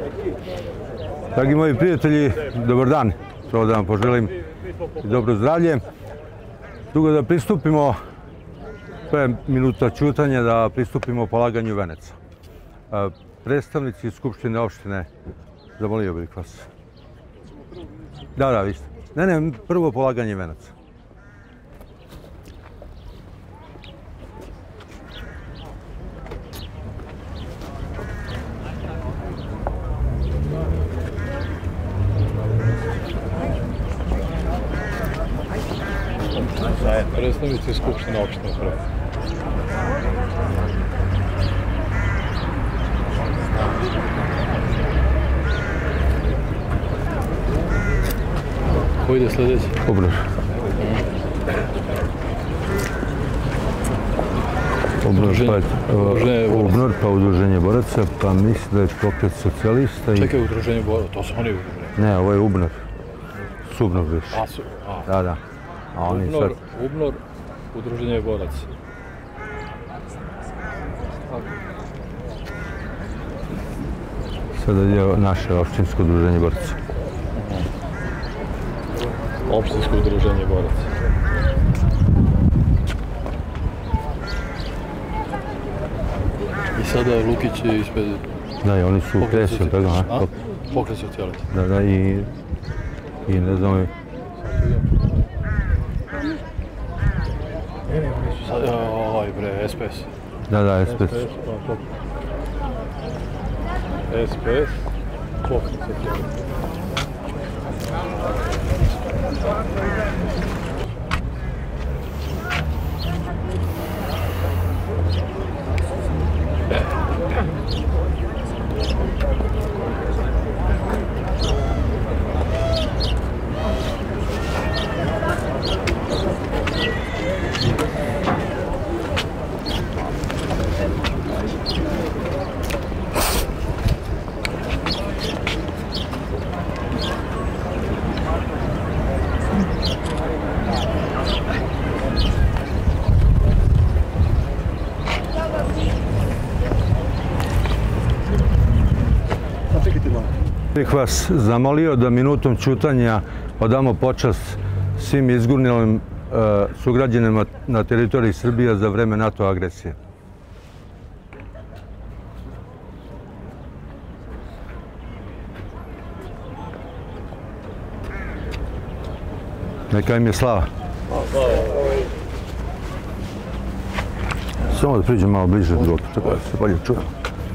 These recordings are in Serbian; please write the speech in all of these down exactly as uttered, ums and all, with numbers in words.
Dragi moji prijatelji, dobar dan. Prvo da vam poželim i dobro zdravlje. Dugo da pristupimo, to je minuta ćutanja, da pristupimo polaganju venaca. Predstavnici Skupštine opštine, zamolio bih vas. Da, da, vi ste. Ne, ne, prvo polaganje venaca. Predstavnici Skupštine opštine prvo. Ko ide sljedeći? Ubnor. Ubnor, pa udruženje boraca, pa mislim da je pokret socijalista. Čekaj, udruženje boraca, to su oni udruženje. Ne, ovo je Ubnor. Subnor više. A, su, a. Da, da. Ubnor, Ubnor, udruženje boraca. Sada je naše opštinsko udruženje boraca. Opštinsko udruženje boraca. I sada Lukić je ispred... Da, i oni su u kresi od toga. Pokret socijalista. Da, da, i... I ne znam... Ovaj bre, S P S. Da, da, S P S. S P S, pokret socijalista. Bih vas zamolio da minutom ćutanja odamo počast svim izgurnilim sugrađanima na teritoriji Srbije za vreme NATO agresije. Neka im je slava. Samo da priđem malo bliže, tako da se bolje čujem.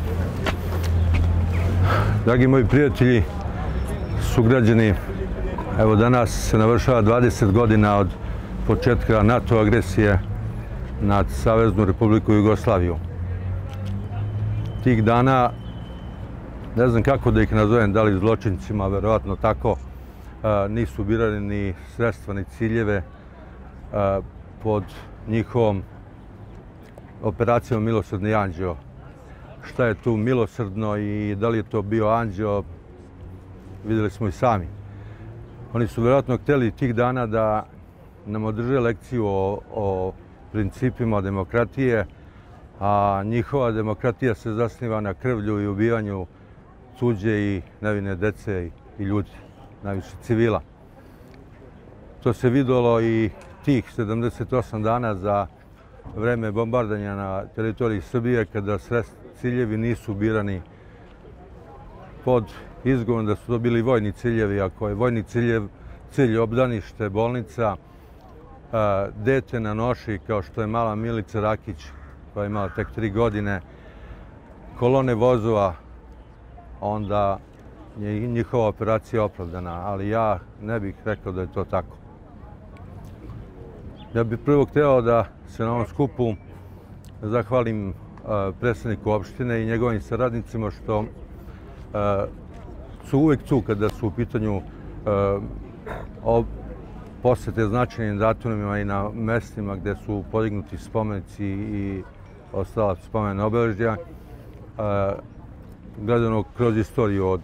Dragi moji prijatelji, sugrađani, evo danas se navršava dvadeset godina od početka NATO agresije nad Saveznu Republiku Jugoslaviju. Tih dana, ne znam kako da ih nazovem, da li zločincima, verovatno tako, nisu birali ni sredstva, ni ciljeve pod njihovom operacijom Milosrdni anđeo. Šta je tu milosrdno i da li je to bio anđeo, vidjeli smo i sami. Oni su vjerojatno htjeli tih dana da nam održe lekciju o, o principima demokratije, a njihova demokratija se zasniva na krvlju i ubijanju tuđe i nevine dece i ljudi, najviše civila. To se vidjelo i tih sedamdeset osam dana za vreme bombardanja na teritoriji Srbije, kada ciljevi nisu birani pod izgovorom da su to bili vojni ciljevi. Ako je vojni ciljev, cilj obdanište, bolnica, dete na noši, kao što je mala Milica Rakić, koja je imala tek tri godine, kolone vozova, onda je njihova operacija opravdana, ali ja ne bih rekao da je to tako. Ja bih prvo hteo da se na ovom skupu zahvalim predsedniku opštine i njegovim saradnicima što su uvek tu kada su u pitanju posete značajnim datumima i na mestima gde su podignuti spomenici i ostala spomen obeležja, gledano kroz istoriju od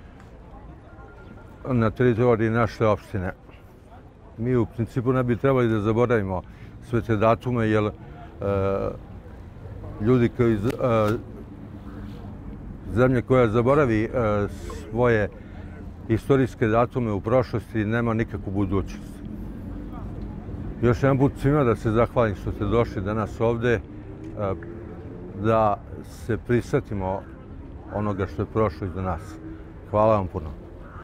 na teritoriji naše opštine. Mi u principu ne bi trebali da zaboravimo sve te datume, jer ljudi koji Zemlja koja zaboravi e, svoje istorijske datume u prošlosti nema nikakvu budućnost. Još jedan put svima da se zahvalim što ste došli danas ovde, e, da se prisjetimo onoga što je prošlo iza nas. Hvala vam puno.